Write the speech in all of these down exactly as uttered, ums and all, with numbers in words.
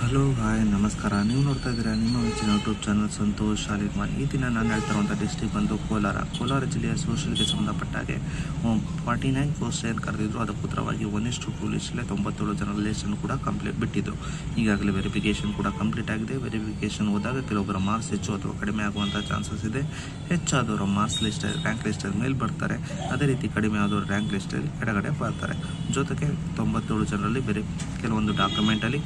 Hello hi ನಮಸ್ಕಾರ. ನೀವು ನೋಡ್ತಾ ಇದ್ದೀರಾ ನಿಮ್ಮ ನೆಚ್ಚಿನ ಯೂಟ್ಯೂಬ್ ಚಾನಲ್ ಸಂತೋಷ್ ಶಾಲಿಗ್ಮಾನ್. ಈ ದಿನ ನಾನು ಹೇಳ್ತಾ ಇರುವಂಥ ಡಿಸ್ಟ್ರಿಕ್ಟ್ ಬಂದು ಕೋಲಾರ. ಕೋಲಾರ ಜಿಲ್ಲೆಯ ಸೋಷಲ್ಗೆ ಸಂಬಂಧಪಟ್ಟ ಹಾಗೆ ಫಾರ್ಟಿ ನೈನ್ ಪೋಸ್ಟ್ ಏನು ಕರೆದಿದ್ರು ಅದಕ್ಕೆ ಉತ್ತರವಾಗಿ ಒಂದಿಷ್ಟು ಟೂ ಲಿಸ್ಟಲ್ಲೇ ತೊಂಬತ್ತೇಳು ಜನ ಲಿಸ್ಟನ್ನು ಕೂಡ ಕಂಪ್ಲೀಟ್ ಬಿಟ್ಟಿದ್ರು. ಈಗಾಗಲೇ ವೆರಿಫಿಕೇಷನ್ ಕೂಡ ಕಂಪ್ಲೀಟ್ ಆಗಿದೆ. ವೆರಿಫಿಕೇಷನ್ ಹೋದಾಗ ಕೆಲವೊಬ್ಬರ ಮಾರ್ಕ್ಸ್ ಹೆಚ್ಚು ಅಥವಾ ಕಡಿಮೆ ಆಗುವಂಥ ಚಾನ್ಸಸ್ ಇದೆ. ಹೆಚ್ಚಾದವರು ಮಾರ್ಕ್ಸ್ ಲಿಸ್ಟ್ ರ್ಯಾಂಕ್ ಲಿಸ್ಟಲ್ಲಿ ಮೇಲೆ ಬರ್ತಾರೆ, ಅದೇ ರೀತಿ ಕಡಿಮೆ ಆದವರು ರ್ಯಾಂಕ್ ಲಿಸ್ಟಲ್ಲಿ ಕೆಳಗಡೆ ಬರ್ತಾರೆ. ಜೊತೆಗೆ ತೊಂಬತ್ತೇಳು ಜನರಲ್ಲಿ ಬೇರೆ ಕೆಲವೊಂದು ಡಾಕ್ಯುಮೆಂಟಲ್ಲಿ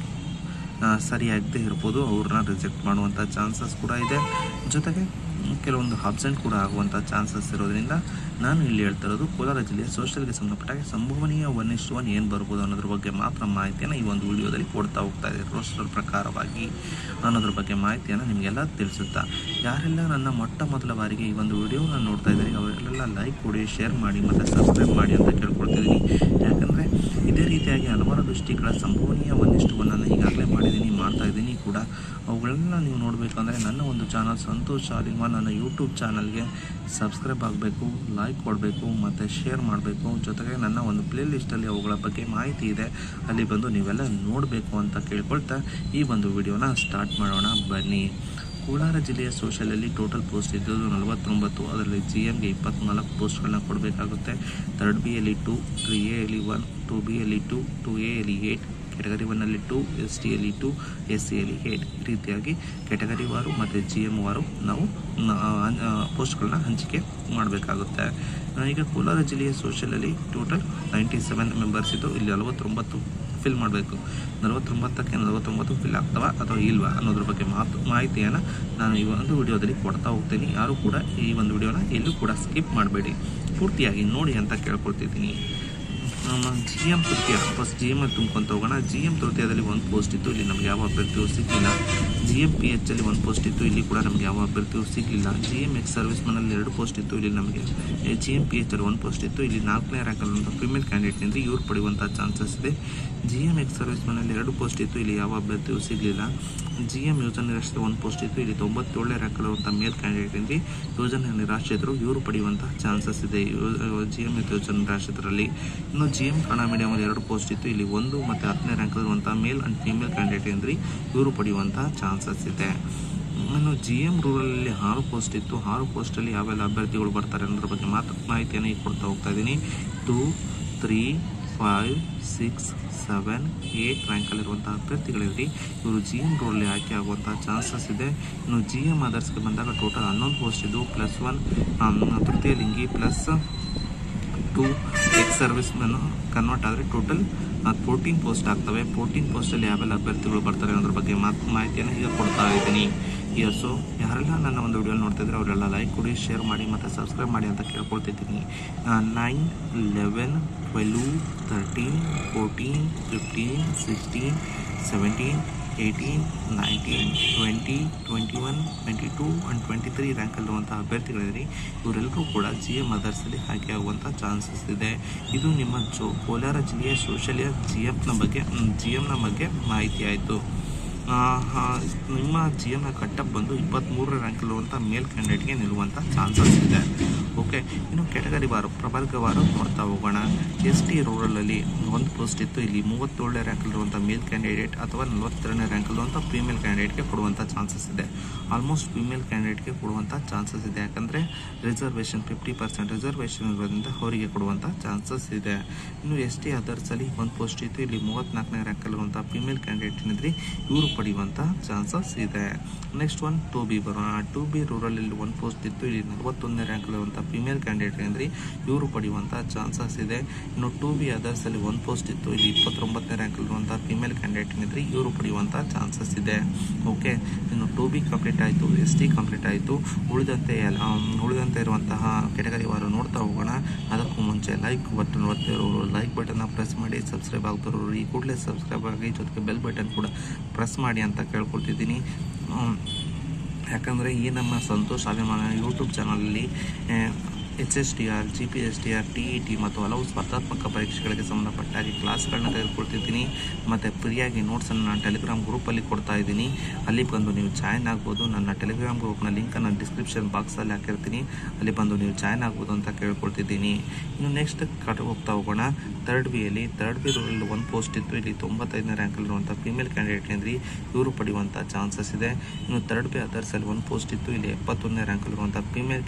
ಸರಿಯಾಗದೇ ಇರ್ಬೋದು, ಅವ್ರನ್ನ ರಿಜೆಕ್ಟ್ ಮಾಡುವಂಥ ಚಾನ್ಸಸ್ ಕೂಡ ಇದೆ. ಜೊತೆಗೆ ಕೆಲವೊಂದು ಅಬ್ಸೆಂಟ್ ಕೂಡ ಆಗುವಂಥ ಚಾನ್ಸಸ್ ಇರೋದ್ರಿಂದ ನಾನು ಇಲ್ಲಿ ಹೇಳ್ತಾ ಇರೋದು ಕೋಲಾರ ಜಿಲ್ಲೆಯ ಸೋಷಲ್ಗೆ ಸಂಬಂಧಪಟ್ಟಾಗ ಸಂಭವನೀಯ ಒನ್ ಇಷ್ಟು ಒನ್ ಏನು ಬರ್ಬೋದು ಅನ್ನೋದ್ರ ಬಗ್ಗೆ ಮಾತ್ರ ಮಾಹಿತಿಯನ್ನು ಈ ಒಂದು ವಿಡಿಯೋದಲ್ಲಿ ಕೊಡ್ತಾ ಹೋಗ್ತಾ ಇದೆ. ರೋಸ್ಟರ್ ಪ್ರಕಾರವಾಗಿ ಅನ್ನೋದ್ರ ಬಗ್ಗೆ ಮಾಹಿತಿಯನ್ನು ನಿಮಗೆಲ್ಲ ತಿಳಿಸುತ್ತಾ, ಯಾರೆಲ್ಲ ನನ್ನ ಮೊಟ್ಟ ಮೊದಲ ಬಾರಿಗೆ ಈ ಒಂದು ವಿಡಿಯೋನ ನೋಡ್ತಾ ಇದ್ದೀರಿ ಅವರೆಲ್ಲ ಲೈಕ್ ಕೊಡಿ, ಶೇರ್ ಮಾಡಿ ಮತ್ತು ಸಬ್ಸ್ಕ್ರೈಬ್ ಮಾಡಿ ಅಂತ ಕೇಳ್ಕೊಳ್ತಿದ್ದೀನಿ. ಯಾಕಂದರೆ ಇದೇ ರೀತಿಯಾಗಿ ಹಲವಾರು ಡಿಸ್ಟ್ರಿಕ್ಟ್ಗಳ ಸಂಭವನೀಯ ಒನ್ ಇಷ್ಟು ಒನ್ ಅನ್ನು ಈಗಾಗಲೇ ಮಾಡಿದ್ದೀನಿ, ಮಾಡ್ತಾ ಇದ್ದೀನಿ ಕೂಡ. ಅವುಗಳನ್ನ ನೀವು ನೋಡಬೇಕಂದ್ರೆ ನನ್ನ ಒಂದು ಚಾನಲ್ ಸಂತೋಷ್ ಶಾಲಿಗ್ಮಾನ್ ನನ್ನ ಯೂಟ್ಯೂಬ್ ಚಾನಲ್ಗೆ ಸಬ್ಸ್ಕ್ರೈಬ್ ಆಗಬೇಕು, ಲೈಕ್ ಕೊಡಬೇಕು ಮತ್ತು ಶೇರ್ ಮಾಡಬೇಕು. ಜೊತೆಗೆ ನನ್ನ ಒಂದು ಪ್ಲೇ ಲಿಸ್ಟಲ್ಲಿ ಅವುಗಳ ಬಗ್ಗೆ ಮಾಹಿತಿ ಇದೆ, ಅಲ್ಲಿ ಬಂದು ನೀವೆಲ್ಲ ನೋಡಬೇಕು ಅಂತ ಕೇಳ್ಕೊಳ್ತಾ ಈ ಒಂದು ವಿಡಿಯೋನ ಸ್ಟಾರ್ಟ್ ಮಾಡೋಣ ಬನ್ನಿ. ಕೋಲಾರ ಜಿಲ್ಲೆಯ ಸೋಷಲಲ್ಲಿ ಟೋಟಲ್ ಪೋಸ್ಟ್ ಇದ್ದದ್ದು ನಲವತ್ತೊಂಬತ್ತು. ಅದರಲ್ಲಿ ಜಿ ಎಮ್ಗೆ ಇಪ್ಪತ್ತ್ನಾಲ್ಕು ಪೋಸ್ಟ್ಗಳನ್ನ ಕೊಡಬೇಕಾಗುತ್ತೆ. ಥರ್ಡ್ ಬಿ ಎಲ್ಲಿ ಟು, ತ್ರೀ ಎ ಅಲ್ಲಿ ಒನ್, ಟು ಬಿ ಎಲ್ಲಿ ಟು, ಟು ಎ ಅಲ್ಲಿ ಏಟ್, ಕೆಟಗರಿ ಒನ್ನಲ್ಲಿ ಟು, ಎಸ್ ಟಿ ಅಲ್ಲಿ ಟು, ಎಸ್ ಸಿ ಅಲ್ಲಿ ಏಟ್. ಈ ರೀತಿಯಾಗಿ ಕೆಟಗರಿ ವಾರು ಮತ್ತು ಜಿ ಎಮ್ ವಾರು ನಾವು ಪೋಸ್ಟ್ಗಳನ್ನ ಹಂಚಿಕೆ ಮಾಡಬೇಕಾಗುತ್ತೆ. ಈಗ ಕೋಲಾರ ಜಿಲ್ಲೆಯ ಸೋಷಲಲ್ಲಿ ಟೋಟಲ್ ನೈಂಟಿ ಸೆವೆನ್ ಮೆಂಬರ್ಸ್ ಇದ್ದು ಇಲ್ಲಿ ನಲವತ್ತೊಂಬತ್ತು ಫಿಲ್ ಮಾಡಬೇಕು. ನಲವತ್ತೊಂಬತ್ತಕ್ಕೆ ನಲವತ್ತೊಂಬತ್ತು ಫಿಲ್ ಆಗ್ತವಾ ಅಥವಾ ಇಲ್ವಾ ಅನ್ನೋದ್ರ ಬಗ್ಗೆ ಮಾತು ಮಾಹಿತಿಯನ್ನು ನಾನು ಈ ಒಂದು ವಿಡಿಯೋದಲ್ಲಿ ಕೊಡ್ತಾ ಹೋಗ್ತೀನಿ. ಯಾರು ಕೂಡ ಈ ಒಂದು ವಿಡಿಯೋನ ಎಲ್ಲೂ ಕೂಡ ಸ್ಕಿಪ್ ಮಾಡಬೇಡಿ, ಪೂರ್ತಿಯಾಗಿ ನೋಡಿ ಅಂತ ಕೇಳ್ಕೊಳ್ತಿದ್ದೀನಿ. ನಮ್ಮ ಜಿ ಎಮ್ ತೃತೀಯ ಫಸ್ಟ್ ಜಿ ಎಮ್ ತುಂಬ್ಕೊಂತ ಹೋಗೋಣ. ಜಿ ಎಮ್ ತೃತೀಯದಲ್ಲಿ ಒಂದು ಪೋಸ್ಟ್ ಇತ್ತು, ಇಲ್ಲಿ ನಮಗೆ ಯಾವ ಅಭ್ಯರ್ಥಿಯೂ ಸಿಗಲಿಲ್ಲ. ಜಿ ಎಮ್ ಪಿ ಎಚ್ ಅಲ್ಲಿ ಒಂದು ಪೋಸ್ಟ್ ಇತ್ತು, ಇಲ್ಲಿ ಕೂಡ ನಮಗೆ ಯಾವ ಅಭ್ಯರ್ಥಿಯೂ ಸಿಗಲಿಲ್ಲ. ಜಿ ಎಮ್ ಎಕ್ಸ್ ಸರ್ವಿಸ್ ಮನಲ್ಲಿ ಎರಡು ಪೋಸ್ಟ್ ಇತ್ತು, ಇಲ್ಲಿ ನಮಗೆ ಜಿ ಎಮ್ ಪಿ ಎಚ್ ಅಲ್ಲಿ ಒಂದು ಪೋಸ್ಟ್ ಇತ್ತು, ಇಲ್ಲಿ ನಾಲ್ಕನೇ ರ್ಯಾಂಕಲ್ಲಿರುವಂಥ ಫಿಮೇಲ್ ಕ್ಯಾಂಡಿಡೇಟ್ನಿಂದ ಇವ್ರು ಪಡೆಯುವಂಥ ಚಾನ್ಸಸ್ ಇದೆ. ಜಿ ಎಮ್ ಎಕ್ಸ್ ಸರ್ವಿಸ್ ಮನಲ್ಲಿ ಎರಡು ಪೋಸ್ಟ್ ಇತ್ತು, ಇಲ್ಲಿ ಯಾವ ಅಭ್ಯರ್ಥಿಯೂ ಸಿಗಲಿಲ್ಲ. ಜಿ ಎಮ್ ಯೋಜನೆ ನಿರಾಶ್ರಿತ ಒಂದು ಪೋಸ್ಟ್ ಇತ್ತು, ಇಲ್ಲಿ ತೊಂಬತ್ತೇಳನೇ ರ್ಯಾಂಕಲ್ಲಿರುವಂಥ ಮೇಲ್ ಕ್ಯಾಂಡಿಡೇಟ್ನಿಂದ ಯೋಜನೆ ನಿರಾಶ್ರಿತರು ಇವರು ಪಡೆಯುವಂಥ ಚಾನ್ಸಸ್ ಇದೆ ಜಿ ಎಮ್ ಯೋಜನೆ ನಿರಾಶ್ರಿತರಲ್ಲಿ. ಇನ್ನು ಜಿ ಎಮ್ ಕನ್ನಡ ಮೀಡಿಯಮಲ್ಲಿ ಎರಡು ಪೋಸ್ಟ್ ಇತ್ತು, ಇಲ್ಲಿ ಒಂದು ಮತ್ತು ಹತ್ತನೇ ರ್ಯಾಂಕಲ್ಲಿರುವಂಥ ಮೇಲ್ ಆ್ಯಂಡ್ ಫೀಮೇಲ್ ಕ್ಯಾಂಡಿಡೇಟ್ ಅಂದರೆ ಇವರು ಪಡೆಯುವಂಥ ಚಾನ್ಸಸ್ ಇದೆ. ಇನ್ನು ಜಿ ಎಮ್ ರೂರಲಲ್ಲಿ ಆರು ಪೋಸ್ಟ್ ಇತ್ತು, ಆರು ಪೋಸ್ಟಲ್ಲಿ ಯಾವೆಲ್ಲ ಅಭ್ಯರ್ಥಿಗಳು ಬರ್ತಾರೆ ಅನ್ನೋದ್ರ ಬಗ್ಗೆ ಮಾತ್ರ ಮಾಹಿತಿಯನ್ನು ಈಗ ಕೊಡ್ತಾ ಹೋಗ್ತಾ ಇದ್ದೀನಿ. Two three five six seven eight ರ್ಯಾಂಕಲ್ಲಿರುವಂಥ ಅಭ್ಯರ್ಥಿಗಳಿರಲಿ ಇವರು ಜಿ ಎಮ್ ರೂರಲ್ಲಿ ಆಯ್ಕೆ ಆಗುವಂಥ ಚಾನ್ಸಸ್ ಇದೆ. ಇನ್ನು ಜಿ ಎಮ್ ಅದರ್ಸ್ಗೆ ಬಂದಾಗ ಟೋಟಲ್ ಹನ್ನೊಂದು ಪೋಸ್ಟ್ ಇದ್ದು, ಪ್ಲಸ್ ಒನ್ ತೃತೀಯ ಲಿಂಗಿ plus two ex service men convert ಆದರೆ ಟೋಟಲ್ ಫೋರ್ಟೀನ್ ಪೋಸ್ಟ್ ಆಗ್ತವೆ. ಫೋರ್ಟೀನ್ ಪೋಸ್ಟಲ್ಲಿ ಯಾವೆಲ್ಲ ಅಭ್ಯರ್ಥಿಗಳು ಬರ್ತಾರೆ ಅನ್ನೋದ್ರ ಬಗ್ಗೆ ಮಾತು ಮಾಹಿತಿಯನ್ನು ಈಗ ಕೊಡ್ತಾ ಇದ್ದೀನಿ. ಸೊ ಯಾರೆಲ್ಲ ನನ್ನ ಒಂದು ವಿಡಿಯೋ ನೋಡ್ತಿದ್ರೆ ಅವರೆಲ್ಲ ಲೈಕ್ ಕೊಡಿ, ಶೇರ್ ಮಾಡಿ ಮತ್ತು ಸಬ್ಸ್ಕ್ರೈಬ್ ಮಾಡಿ ಅಂತ ಕೇಳ್ಕೊಳ್ತಿದ್ದೀನಿ. Nine eleven twelve thirteen fourteen fifteen sixteen seventeen eighteen nineteen twenty twenty one twenty two and twenty three ರ್ಯಾಂಕಲ್ಲಿರುವಂಥ ಅಭ್ಯರ್ಥಿಗಳಿದೆ. ಇವರೆಲ್ಲರೂ ಕೂಡ ಜಿ ಎಮ್ ಅದರ್ಸಲ್ಲಿ ಆಯ್ಕೆ ಆಗುವಂಥ ಚಾನ್ಸಸ್ ಇದೆ. ಇದು ನಿಮ್ಮ ಜೋ ಕೋಲಾರ ಜಿಲ್ಲೆಯ ಸೋಷಲಿಯ ಜಿ ಎಮ್ನ ಬಗ್ಗೆ ಜಿ ಎಮ್ನ ಬಗ್ಗೆ ಮಾಹಿತಿ ಆಯಿತು. ನಿಮ್ಮ ಜಿ ಎಮ್ನ ಕಟ್ಟಪ್ ಬಂದು ಇಪ್ಪತ್ತ್ಮೂರರ ರ್ಯಾಂಕಲ್ಲಿರುವಂಥ ಮೇಲ್ ಕ್ಯಾಂಡಿಡೇಟ್ಗೆ ನಿಲ್ಲುವಂಥ ಚಾನ್ಸಸ್ ಇದೆ. ಓಕೆ, ಇನ್ನು ಕೆಟಗರಿ ವಾರು ಪ್ರವರ್ಗ ವಾರ ನೋಡ್ತಾ ಹೋಗೋಣ. ಎಸ್ ಟಿ ರೂರಲಲ್ಲಿ ಒಂದು ಪೋಸ್ಟ್ ಇತ್ತು, ಇಲ್ಲಿ ಮೂವತ್ತೇಳನೇ ರ್ಯಾಂಕಲ್ಲಿರುವಂಥ ಮೇಲ್ ಕ್ಯಾಂಡಿಡೇಟ್ ಅಥವಾ ನಲವತ್ತೆರಡನೇ ರ್ಯಾಂಕಲ್ಲಿರುವಂಥ ಫೀಮೇಲ್ ಕ್ಯಾಂಡಿಡೇಟ್ಗೆ ಕೊಡುವಂಥ ಚಾನ್ಸಸ್ ಇದೆ. ಆಲ್ಮೋಸ್ಟ್ ಫೀಮೇಲ್ ಕ್ಯಾಂಡಿಡೇಟ್ಗೆ ಕೊಡುವಂಥ ಚಾನ್ಸಸ್ ಇದೆ, ಯಾಕಂದರೆ ರಿಸರ್ವೇಷನ್ ಫಿಫ್ಟಿ ಪರ್ಸೆಂಟ್ ರಿಸರ್ವೇಷನ್ ಇರೋದ್ರಿಂದ ಅವರಿಗೆ ಕೊಡುವಂಥ ಚಾನ್ಸಸ್ ಇದೆ. ಇನ್ನು ಎಸ್ ಟಿ ಅದರ್ಸಲ್ಲಿ ಒಂದು ಪೋಸ್ಟ್ ಇತ್ತು, ಇಲ್ಲಿ ಮೂವತ್ತ್ನಾಲ್ಕನೇ ರ್ಯಾಂಕಲ್ಲಿರುವಂಥ ಫೀಮೇಲ್ ಕ್ಯಾಂಡಿಡೇಟ್ ಏನಿದ್ರೆ ಇವರು ಪಡೆಯುವಂಥ ಚಾನ್ಸಸ್ ಇದೆ. ನೆಕ್ಸ್ಟ್ ಒನ್ ಟು ಬಿ ಬರೋಣ. ಟು ಬಿ ರೂರಲಲ್ಲಿ ಒಂದು ಪೋಸ್ಟ್ ಇತ್ತು, ಇಲ್ಲಿ ನಲವತ್ತೊಂದನೇ ರ್ಯಾಂಕಲ್ಲಿರುವಂಥ ಫಿಮೇಲ್ ಕ್ಯಾಂಡಿಡೇಟ್ ಅಂದರೆ ಇವರು ಪಡೆಯುವಂಥ ಚಾನ್ಸಸ್ ಇದೆ. ಇನ್ನು ಟು ಬಿ ಅದರ್ಸಲ್ಲಿ ಒಂದು ಪೋಸ್ಟ್ ಇತ್ತು, ಇಲ್ಲಿ ಇಪ್ಪತ್ತೊಂಬತ್ತನೇ ರ್ಯಾಂಕಲ್ಲಿರುವಂಥ ಫಿಮೇಲ್ ಕ್ಯಾಂಡಿಡೇಟ್ ಏನಿದ್ರೆ ಇವರು ಪಡೆಯುವಂಥ ಚಾನ್ಸಸ್ ಇದೆ. ಓಕೆ, ಇನ್ನು ಟು ಬಿ ಕಂಪ್ಲೀಟ್ ಆಯಿತು, ಎಸ್ ಟಿ ಕಂಪ್ಲೀಟ್ ಆಯಿತು. ಉಳಿದಂತೆ ಉಳಿದಂತೆ ಇರುವಂತಹ ಕೆಟಗರಿ ವಾರು ನೋಡ್ತಾ ಹೋಗೋಣ. ಅದಕ್ಕೂ ಮುಂಚೆ ಲೈಕ್ ಬಟನ್ ಒತ್ತಿರೋರು ಲೈಕ್ ಬಟನ್ನ ಪ್ರೆಸ್ ಮಾಡಿ, ಸಬ್ಸ್ಕ್ರೈಬ್ ಆಗ್ತಿರೋರು ಈ ಕೂಡಲೇ ಸಬ್ಸ್ಕ್ರೈಬ್ ಆಗಿ, ಜೊತೆಗೆ ಬೆಲ್ ಬಟನ್ ಕೂಡ ಪ್ರೆಸ್ ಮಾಡಿ ಅಂತ ಕೇಳ್ಕೊಳ್ತಿದ್ದೀನಿ. ಯಾಕಂದರೆ ಈ ನಮ್ಮ ಸಂತೋಷ್ ಶಾಲಿಗ್ಮಾನ್ ಯೂಟ್ಯೂಬ್ ಚಾನಲಲ್ಲಿ H S T R, G P S T R, T E T ಮತ್ತು ಹಲವು ಸ್ಪರ್ಧಾತ್ಮಕ ಪರೀಕ್ಷೆಗಳಿಗೆ ಸಂಬಂಧಪಟ್ಟ ಹಾಗೆ ಕ್ಲಾಸ್ಗಳನ್ನ ತೆಗೆದುಕೊಳ್ತಿದ್ದೀನಿ ಮತ್ತು ಫ್ರೀಯಾಗಿ ನೋಟ್ಸನ್ನು ನಾನು ಟೆಲಿಗ್ರಾಮ್ ಗ್ರೂಪಲ್ಲಿ ಕೊಡ್ತಾ ಇದ್ದೀನಿ. ಅಲ್ಲಿ ಬಂದು ನೀವು ಜಾಯ್ನ್ ಆಗ್ಬೋದು. ನನ್ನ ಟೆಲಿಗ್ರಾಮ್ ಗ್ರೂಪ್ನ ಲಿಂಕನ್ನು ಡಿಸ್ಕ್ರಿಪ್ಷನ್ ಬಾಕ್ಸಲ್ಲಿ ಹಾಕಿರ್ತೀನಿ, ಅಲ್ಲಿ ಬಂದು ನೀವು ಜಾಯ್ನ್ ಆಗ್ಬೋದು ಅಂತ ಕೇಳ್ಕೊಳ್ತಿದ್ದೀನಿ. ಇನ್ನು ನೆಕ್ಸ್ಟ್ ಕಟ್ ಹೋಗ್ತಾ ಹೋಗೋಣ. ಥರ್ಡ್ ಬಿಯಲ್ಲಿ ಥರ್ಡ್ ಬಿ ರೋಲಲ್ಲಿ ಒಂದು ಪೋಸ್ಟ್ ಇತ್ತು. ಇಲ್ಲಿ ತೊಂಬತ್ತೈದನೇ ರ್ಯಾಂಕಲ್ಲಿರುವಂಥ ಫೀಮೇಲ್ ಕ್ಯಾಂಡಿಡೇಟ್ ಅಂದರೆ ಇವರು ಪಡೆಯುವಂಥ ಚಾನ್ಸಸ್ ಇದೆ. ಇನ್ನು ಥರ್ಡ್ ಬಿ ಅದರ್ಸಲ್ಲಿ ಒಂದು ಪೋಸ್ಟ್ ಇತ್ತು. ಇಲ್ಲಿ ಎಪ್ಪತ್ತೊಂದನೇ ರ್ಯಾಂಕಲ್ಲಿರುವಂಥ ಫೀಮೇಲ್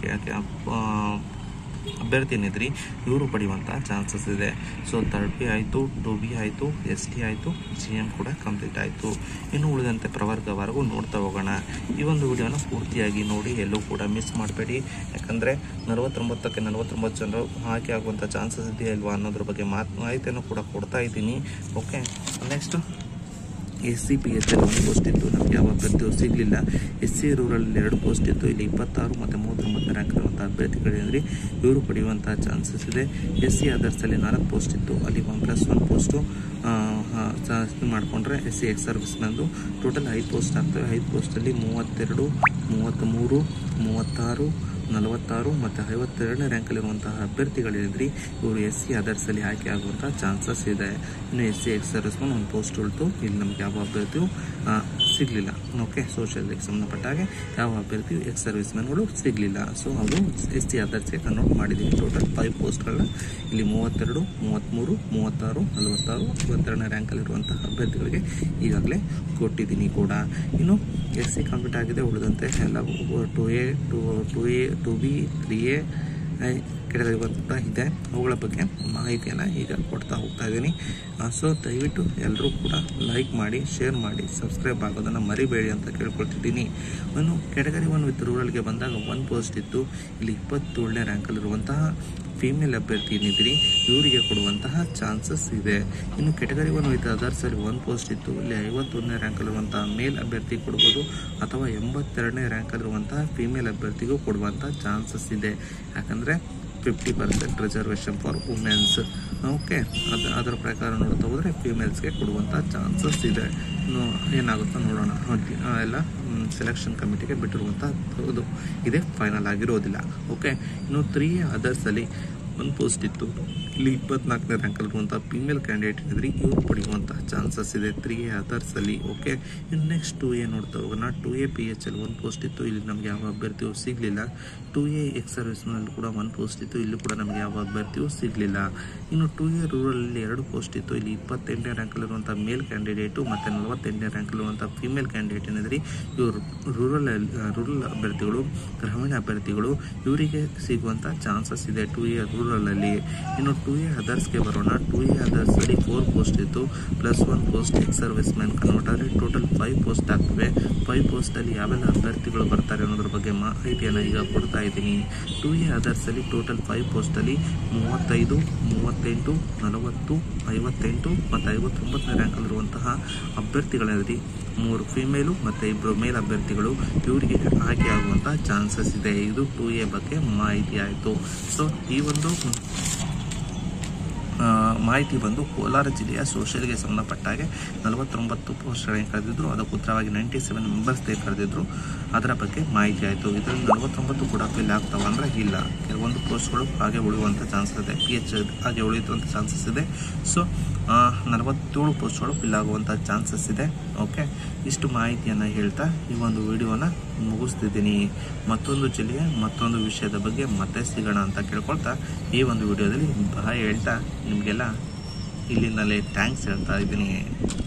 ಅಭ್ಯರ್ಥಿ ಏನಿದ್ರಿ ಇವರು ಪಡೆಯುವಂಥ ಚಾನ್ಸಸ್ ಇದೆ. ಸೊ ಥರ್ಡ್ ಬಿ ಆಯಿತು, ಟು ಬಿ ಆಯಿತು, ಎಸ್ ಟಿ ಆಯಿತು, ಜಿ ಎಮ್ ಕೂಡ ಕಂಪ್ಲೀಟ್ ಆಯಿತು. ಇನ್ನು ಉಳಿದಂತೆ ಪ್ರವರ್ಗವರೆಗೂ ನೋಡ್ತಾ ಹೋಗೋಣ. ಈ ಒಂದು ವಿಡಿಯೋನ ಪೂರ್ತಿಯಾಗಿ ನೋಡಿ, ಎಲ್ಲೂ ಕೂಡ ಮಿಸ್ ಮಾಡಬೇಡಿ. ಯಾಕಂದರೆ ನಲವತ್ತೊಂಬತ್ತಕ್ಕೆ ನಲವತ್ತೊಂಬತ್ತು ಜನರು ಆಯ್ಕೆ ಆಗುವಂಥ ಚಾನ್ಸಸ್ ಇದೆಯಾ ಇಲ್ವಾ ಅನ್ನೋದ್ರ ಬಗ್ಗೆ ಮಾಹಿತಿಯನ್ನು ಕೂಡ ಕೊಡ್ತಾ ಇದ್ದೀನಿ. Okay, next S C P H ಅಲ್ಲಿ ಒಂದು ಪೋಸ್ಟ್ ಇತ್ತು. ನಮಗೆ ಯಾವ ಅಭ್ಯರ್ಥಿಯು ಸಿಗಲಿಲ್ಲ. ಎಸ್ ಸಿ ರೂರಲ್ಲಿ ಎರಡು ಪೋಸ್ಟ್ ಇತ್ತು. ಇಲ್ಲಿ ಇಪ್ಪತ್ತಾರು ಮತ್ತು ಮೂವತ್ತೊಂಬತ್ತನೇ ರ್ಯಾಂಕ್ ಇರುವಂಥ ಅಭ್ಯರ್ಥಿಗಳೇಂದ್ರೆ ಇವರು ಪಡೆಯುವಂಥ ಚಾನ್ಸಸ್ ಇದೆ. ಎಸ್ ಸಿ ಅದರ್ಸಲ್ಲಿ ನಾಲ್ಕು ಪೋಸ್ಟ್ ಇತ್ತು. ಅಲ್ಲಿ ಒನ್ ಪ್ಲಸ್ ಒನ್ ಪೋಸ್ಟು ಮಾಡಿಕೊಂಡ್ರೆ ಎಸ್ ಸಿ ಎಕ್ಸ್ ಸರ್ವಿಸ್ ನಂದು ಟೋಟಲ್ ಐದು ಪೋಸ್ಟ್ ಆಗ್ತವೆ. ಐದು ಪೋಸ್ಟಲ್ಲಿ ಮೂವತ್ತೆರಡು, ಮೂವತ್ತ್ಮೂರು, ಮೂವತ್ತಾರು, ನಲವತ್ತಾರು ಮತ್ತು ಐವತ್ತೆರಡನೇ ರ್ಯಾಂಕಲ್ಲಿರುವಂತಹ ಅಭ್ಯರ್ಥಿಗಳಿದ್ರಿ ಇವರು ಎಸ್ ಸಿ ಅದರ್ಸಲ್ಲಿ ಆಯ್ಕೆ ಆಗುವಂಥ ಚಾನ್ಸಸ್ ಇದೆ. ಇನ್ನು ಎಸ್ ಸಿ ಎಕ್ಸ್ ಸರ್ವಿಸ್ಮನ್ ಒಂದು ಪೋಸ್ಟ್ ಉಳಿತು. ಇಲ್ಲಿ ನಮಗೆ ಯಾವ ಅಭ್ಯರ್ಥಿಯು ಸಿಗಲಿಲ್ಲ. ಓಕೆ, ಸೋಷಿಯಲ್ಗೆ ಸಂಬಂಧಪಟ್ಟ ಹಾಗೆ ಯಾವ ಅಭ್ಯರ್ಥಿಯು ಎಕ್ಸ್ ಸರ್ವಿಸ್ ಮ್ಯಾನ್ಗಳು ಸಿಗಲಿಲ್ಲ. ಸೊ ಅದು ಎಸ್ ಸಿ ಅದರ್ಸ್ಗೆ ಕನ್ವರ್ಟ್ ಮಾಡಿದ್ದೀವಿ. ಟೋಟಲ್ ಫೈವ್ ಪೋಸ್ಟ್ಗಳನ್ನ ಇಲ್ಲಿ ಮೂವತ್ತೆರಡು, ಮೂವತ್ತ್ಮೂರು, ಮೂವತ್ತಾರು, ನಲವತ್ತಾರು, ಐವತ್ತೆರಡನೇ ರ್ಯಾಂಕಲ್ಲಿರುವಂತಹ ಅಭ್ಯರ್ಥಿಗಳಿಗೆ ಈಗಾಗಲೇ ಕೊಟ್ಟಿದ್ದೀನಿ ಕೂಡ. ಇನ್ನು ಎಸ್ ಸಿ ಕಂಪ್ಲೀಟ್ ಆಗಿದೆ. ಉಳಿದಂತೆ ಎಲ್ಲ two A two two A two B three A ಕೆಳಗಡೆ ಬರ್ತಾ ಇದೆ. ಅವುಗಳ ಬಗ್ಗೆ ಮಾಹಿತಿಯನ್ನು ಈಗ ಕೊಡ್ತಾ ಹೋಗ್ತಾ ಇದ್ದೀನಿ. ಸೊ ದಯವಿಟ್ಟು ಎಲ್ಲರೂ ಕೂಡ ಲೈಕ್ ಮಾಡಿ, ಶೇರ್ ಮಾಡಿ, ಸಬ್ಸ್ಕ್ರೈಬ್ ಆಗೋದನ್ನು ಮರಿಬೇಡಿ ಅಂತ ಕೇಳ್ಕೊಳ್ತಿದ್ದೀನಿ. ಇನ್ನು ಕೆಟಗರಿ ಒನ್ ವಿತ್ ರೂರಲ್ಗೆ ಬಂದಾಗ ಒಂದು ಪೋಸ್ಟ್ ಇತ್ತು. ಇಲ್ಲಿ ಇಪ್ಪತ್ತೇಳನೇ ರ್ಯಾಂಕಲ್ಲಿರುವಂತಹ ಫೀಮೇಲ್ ಅಭ್ಯರ್ಥಿ ಏನಿದ್ರಿ ಇವರಿಗೆ ಕೊಡುವಂತಹ ಚಾನ್ಸಸ್ ಇದೆ. ಇನ್ನು ಕೆಟಗರಿ ಒನ್ ವಿತ್ ಅದರ್ಸಲ್ಲಿ ಒಂದು ಪೋಸ್ಟ್ ಇತ್ತು. ಇಲ್ಲಿ ಐವತ್ತೊಂದನೇ ರ್ಯಾಂಕಲ್ಲಿರುವಂತಹ ಮೇಲ್ ಅಭ್ಯರ್ಥಿ ಕೊಡ್ಬೋದು ಅಥವಾ ಎಂಬತ್ತೆರಡನೇ ರ್ಯಾಂಕಲ್ಲಿರುವಂತಹ ಫೀಮೇಲ್ ಅಭ್ಯರ್ಥಿಗೂ ಕೊಡುವಂಥ ಚಾನ್ಸಸ್ ಇದೆ. ಯಾಕಂದರೆ fifty percent reservation for women's. Okay, ಅದು ಅದರ ಪ್ರಕಾರ ನೋಡ್ತಾ ಹೋದರೆ ಫೀಮೇಲ್ಸ್ಗೆ ಕೊಡುವಂಥ ಚಾನ್ಸಸ್ ಇದೆ. ಇನ್ನು ಏನಾಗುತ್ತೋ ನೋಡೋಣ. ಎಲ್ಲ ಸೆಲೆಕ್ಷನ್ ಕಮಿಟಿಗೆ ಬಿಟ್ಟಿರುವಂಥದ್ದು ಇದೇ ಫೈನಲ್ ಆಗಿರೋದಿಲ್ಲ. ಓಕೆ, ಇನ್ನು ತ್ರೀ ಅದರ್ಸಲ್ಲಿ ಒಂದು ಪೋಸ್ಟ್ ಇತ್ತು. ಇಲ್ಲಿ ಇಪ್ಪತ್ನಾಲ್ಕನೇ ರ್ಯಾಂಕಲ್ಲಿರುವಂಥ ಫೀಮೇಲ್ ಕ್ಯಾಂಡಿಡೇಟ್ ಇದ್ರಿ ಇವರು ಪಡೆಯುವಂಥ ಚಾನ್ಸಸ್ ಇದೆ ತ್ರೀ ಎ ಅದರ್ಸಲ್ಲಿ. ಓಕೆ, ಇನ್ನು ನೆಕ್ಸ್ಟ್ ಟು ಎ ನೋಡ್ತಾ ಹೋಗೋಣ. ಟು ಎ ಪಿ ಎಚ್ ಅಲ್ಲಿ ಒಂದು ಪೋಸ್ಟ್ ಇತ್ತು. ಇಲ್ಲಿ ನಮಗೆ ಯಾವ ಅಭ್ಯರ್ಥಿಯೂ ಸಿಗಲಿಲ್ಲ. ಟು ಎ ಎಕ್ಸ್ ಸರ್ವಿಸ್ನಲ್ಲಿ ಕೂಡ ಒಂದು ಪೋಸ್ಟ್ ಇತ್ತು. ಇಲ್ಲಿ ಕೂಡ ನಮಗೆ ಯಾವ ಅಭ್ಯರ್ಥಿಯೂ ಸಿಗಲಿಲ್ಲ. ಇನ್ನು ಟು ಎ ರೂರಲಲ್ಲಿ ಎರಡು ಪೋಸ್ಟ್ ಇತ್ತು. ಇಲ್ಲಿ ಇಪ್ಪತ್ತೆಂಟನೇ ರ್ಯಾಂಕಲ್ಲಿರುವಂಥ ಮೇಲ್ ಕ್ಯಾಂಡಿಡೇಟು ಮತ್ತು ನಲವತ್ತೆಂಟನೇ ರ್ಯಾಂಕಲ್ಲಿರುವಂಥ ಫೀಮೇಲ್ ಕ್ಯಾಂಡಿಡೇಟ್ ಏನಿದ್ರಿ ಇವರು ರೂರಲ್ ರೂರಲ್ ಅಭ್ಯರ್ಥಿಗಳು, ಗ್ರಾಮೀಣ ಅಭ್ಯರ್ಥಿಗಳು ಇವರಿಗೆ ಸಿಗುವಂಥ ಚಾನ್ಸಸ್ ಇದೆ ಟು ಎ ರೂರಲಲ್ಲಿ. ಇನ್ನು ಟು ಎ ಅದರ್ಸ್ಗೆ ಬರೋಣ. ಟು ಎ ಅದರ್ಸಲ್ಲಿ ಫೋರ್ ಪೋಸ್ಟ್ ಇತ್ತು. Plus one post ex service man convert ಆದರೆ ಟೋಟಲ್ ಫೈವ್ ಪೋಸ್ಟ್ ಆಗ್ತವೆ. ಫೈವ್ ಪೋಸ್ಟಲ್ಲಿ ಯಾವೆಲ್ಲ ಅಭ್ಯರ್ಥಿಗಳು ಬರ್ತಾರೆ ಅನ್ನೋದ್ರ ಬಗ್ಗೆ ಮಾಹಿತಿಯನ್ನು ಈಗ ಕೊಡ್ತಾ ಇದ್ದೀನಿ. ಟು ಎ ಅದರ್ಸಲ್ಲಿ ಟೋಟಲ್ ಫೈವ್ ಪೋಸ್ಟಲ್ಲಿ ಮೂವತ್ತೈದು, ಮೂವತ್ತೆಂಟು, ನಲವತ್ತು, ಐವತ್ತೆಂಟು ಮತ್ತು ಐವತ್ತೊಂಬತ್ತನೇ ರ್ಯಾಂಕಲ್ಲಿರುವಂತಹ ಅಭ್ಯರ್ಥಿಗಳಲ್ಲಿ ಮೂರು ಫಿಮೇಲು ಮತ್ತು ಇಬ್ಬರು ಮೇಲ್ ಅಭ್ಯರ್ಥಿಗಳು ಇವರಿಗೆ ಆಯ್ಕೆ ಆಗುವಂಥ ಚಾನ್ಸಸ್ ಇದೆ. ಇದು ಟು ಎ ಬಗ್ಗೆ ಮಾಹಿತಿ ಆಯಿತು. ಸೊ ಈ ಒಂದು ಮಾಹಿತಿ ಬಂದು ಕೋಲಾರ ಜಿಲ್ಲೆಯ ಸೋಷಿಯಲ್ಗೆ ಸಂಬಂಧಪಟ್ಟಾಗೆ ನಲವತ್ತೊಂಬತ್ತು ಪೋಸ್ಟ್ಗಳನ್ನು ಕರೆದಿದ್ರು. ಅದಕ್ಕೆ ಉತ್ತರವಾಗಿ ನೈಂಟಿ ಸೆವೆನ್ ಮೆಂಬರ್ಸ್ದೇ ಕರೆದಿದ್ರು. ಅದರ ಬಗ್ಗೆ ಮಾಹಿತಿ ಆಯಿತು. ಇದರಲ್ಲಿ ನಲವತ್ತೊಂಬತ್ತು ಕೂಡ ಫಿಲ್ ಆಗ್ತಾವೆ ಅಂದರೆ ಇಲ್ಲ, ಕೆಲವೊಂದು ಪೋಸ್ಟ್ಗಳು ಹಾಗೆ ಉಳಿಯುವಂಥ ಚಾನ್ಸಸ್ ಇದೆ. ಪಿ ಎಚ್ ಹಾಗೆ ಉಳಿಯುವಂಥ ಚಾನ್ಸಸ್ ಇದೆ. ಸೊ ನಲವತ್ತೇಳು ಪೋಸ್ಟ್ಗಳು ಫಿಲ್ ಆಗುವಂಥ ಚಾನ್ಸಸ್ ಇದೆ. ಓಕೆ, ಇಷ್ಟು ಮಾಹಿತಿಯನ್ನು ಹೇಳ್ತಾ ಈ ಒಂದು ವಿಡಿಯೋನ ಮುಗಿಸ್ತಿದ್ದೀನಿ. ಮತ್ತೊಂದು ಜಿಲ್ಲೆಯ ಮತ್ತೊಂದು ವಿಷಯದ ಬಗ್ಗೆ ಮತ್ತೆ ಸಿಗೋಣ ಅಂತ ಕೇಳ್ಕೊಳ್ತಾ ಈ ಒಂದು ವಿಡಿಯೋದಲ್ಲಿ ಬಾಯ್ ಹೇಳ್ತಾ ನಿಮಗೆಲ್ಲ ಇಲ್ಲಿಂದಲೇ ಥ್ಯಾಂಕ್ಸ್ ಹೇಳ್ತಾ ಇದ್ದೀನಿ.